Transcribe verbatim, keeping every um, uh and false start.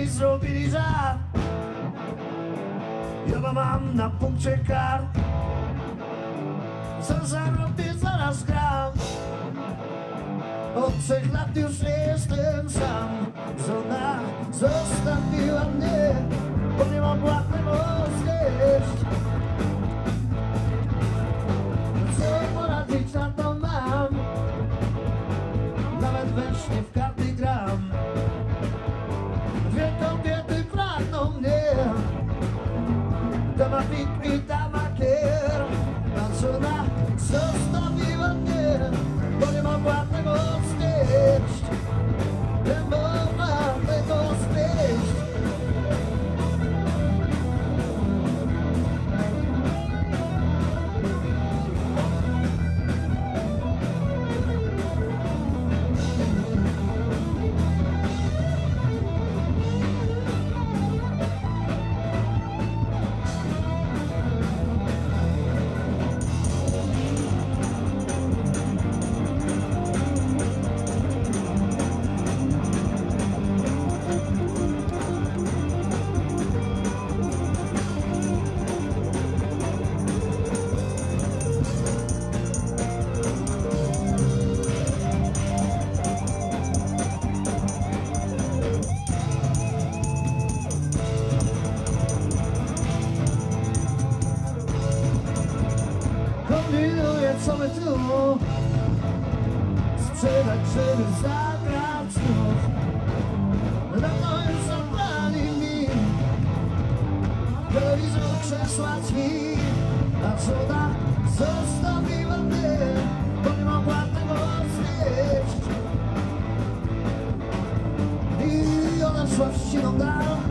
mi zrobili żart. Ja mam na punkcie kart. Co zarobię, zaraz gram. Od trzech lat już nie jestem sam. Żona zostawiła mnie, bo nie mogła tego znieść. Co poradzić, na to mam. Nawet we śnie w karty gram. Dwie kobiety pragną mnie. Dama pik i dama kier. A żona zostawiła mnie, bo nie mogła tego znieść. Nie mogła tego znieść. Kombinuję, co my tu sprzedać, żeby zagrać znów. Dawno już zabrali mi telewizor, krzesła, drzwi. A żona zostawiła mnie, bo nie mogła tego znieść. I ona szła w ściną dal.